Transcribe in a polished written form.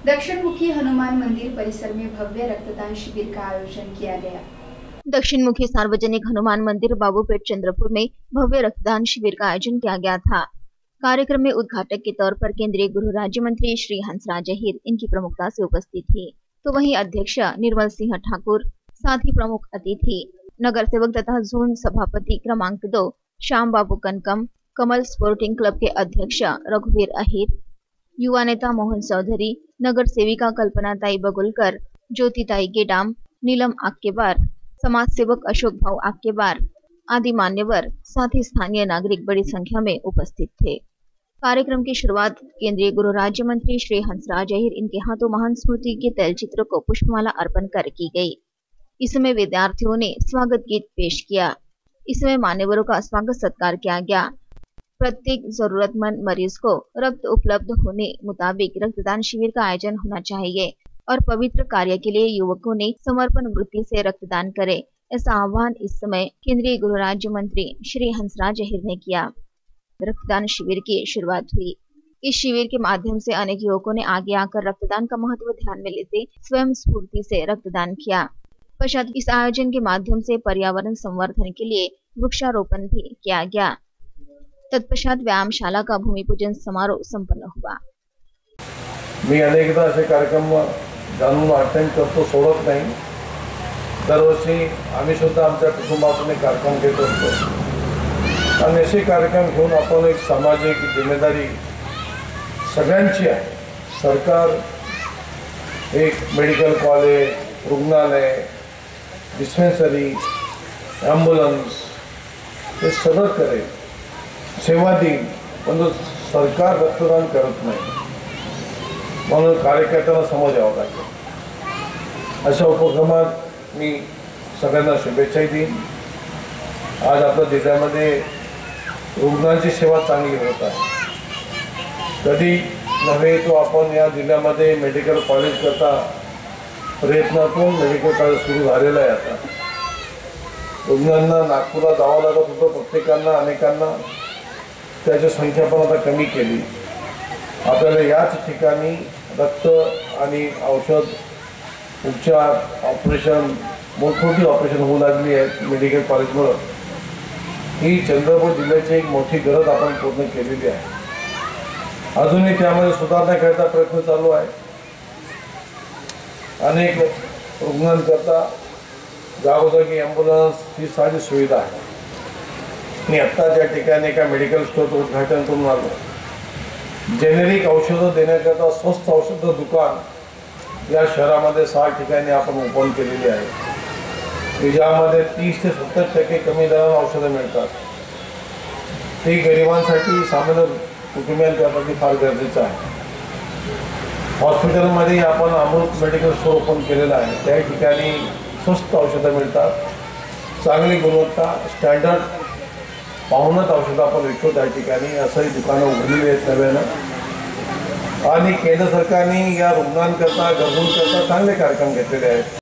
दक्षिणमुखी हनुमान मंदिर परिसर में भव्य रक्तदान शिविर का आयोजन किया गया। दक्षिणमुखी सार्वजनिक हनुमान मंदिर बाबूपेट चंद्रपुर में भव्य रक्तदान शिविर का आयोजन किया गया था। कार्यक्रम में उद्घाटक के तौर पर केंद्रीय गृह राज्य मंत्री श्री हंसराज अहीर इनकी प्रमुखता से उपस्थित थे, तो वहीं अध्यक्ष निर्मल सिंह ठाकुर, साथ ही प्रमुख अतिथि नगर सेवक तथा जोन सभापति क्रमांक 2 श्याम बाबू कनकम, कमल स्पोर्टिंग क्लब के अध्यक्ष रघुवीर अहीर, युवा नेता मोहन चौधरी, नगर सेविका कल्पनाताई बगुलकर, ज्योतिताई गेडाम, नीलम आक्केबार, समाज सेवक अशोक भाऊ आक्केबार आदि मान्यवर, साथ ही स्थानीय नागरिक बड़ी संख्या में उपस्थित थे। कार्यक्रम की शुरुआत केंद्रीय गृह राज्य मंत्री श्री हंसराज अहीर इनके हाथों महान स्मृति के तैलचित्र को पुष्पमाला अर्पण कर की गई। इसमें विद्यार्थियों ने स्वागत गीत पेश किया। इसमें मान्यवरों का स्वागत सत्कार किया गया। प्रत्येक जरूरतमंद मरीज को रक्त उपलब्ध होने मुताबिक रक्तदान शिविर का आयोजन होना चाहिए और पवित्र कार्य के लिए युवकों ने समर्पण वृत्ति से रक्तदान करें, ऐसा आह्वान इस समय केंद्रीय गृह राज्य मंत्री श्री हंसराज अहीर ने किया। रक्तदान शिविर की शुरुआत हुई। इस शिविर के माध्यम से अनेक युवकों ने आगे आकर रक्तदान का महत्व ध्यान में लेते स्वयं स्फूर्ति से रक्तदान किया। पश्चात इस आयोजन के माध्यम से पर्यावरण संवर्धन के लिए वृक्षारोपण भी किया गया। तत्पश्चात व्यायामशाला का भूमि पूजन समारोह संपन्न हुआ। मी अनेकदा असे कार्यक्रम जाणून अटेंड करतो, सोडत नाही। दरवर्षी आम्ही सुद्धा आमच्या कुटुंबातून एक कार्यक्रम घेत असतो आणि असे कार्यक्रम घेऊन आपण एक सामाजिक जिम्मेदारी सगळ्यांची आहे। सरकार एक मेडिकल कॉलेज, रुग्णालय, डिस्पेन्सरी, ॲम्ब्युलन्स हे सगळं करेल, सेवा देईल, पण सरकार रक्तदान करत नाही, म्हणून कार्यकर्त्यांना समज यावं लागेल। अशा उपक्रमात मी सगळ्यांना शुभेच्छा देईन। आज आपल्या जिल्ह्यामध्ये रुग्णांची सेवा चांगली होत आहे। कधी नव्हे तो आपण या जिल्ह्यामध्ये मेडिकल कॉलेज करता प्रयत्नातून मेडिकल कॉलेज सुरू झालेलं आहे। आता रुग्णांना नागपूरला जावं लागत होतं, प्रत्येकांना अनेकांना, त्याची संख्या पण आता कमी केली। आपल्याला याच ठिकाणी रक्त आणि औषध उपचार ऑपरेशन मोठमोठी ऑपरेशन होऊ लागली आहेत मेडिकल कॉलेजमुळे। ही चंद्रपूर जिल्ह्याची एक मोठी गरज आपण पूर्ण केलेली आहे। अजूनही त्यामध्ये सुधारणा करण्याचा प्रयत्न चालू आहे। अनेक रुग्णांकरता जागोजागी ॲम्ब्युलन्स ही साधी सुविधा आहे। मी आत्ता त्या ठिकाणी एका मेडिकल स्टोअरचं उद्घाटन करून आलो। जेनेरिक औषधं देण्याकरता स्वस्त औषधं दुकान या शहरामध्ये 6 ठिकाणी आपण ओपन केलेली आहे, ज्यामध्ये 30 ते 70% कमी दराने औषधं मिळतात। ते गरिबांसाठी, सामान्य कुटुंबियांसाठी फार गरजेचं आहे। हॉस्पिटलमध्ये आपण अमृत मेडिकल स्टोअर ओपन केलेलं आहे, त्या ठिकाणी स्वस्त औषधं मिळतात, चांगली गुणवत्ता, स्टँडर्ड पाहूनच औषधं आपण विकतो त्या ठिकाणी। असंही दुकानं उघडलेली आहेत नव्यानं। आणि केंद्र सरकारने या रुग्णांकरता, गरजूंकरता चांगले कार्यक्रम घेतलेले आहेत।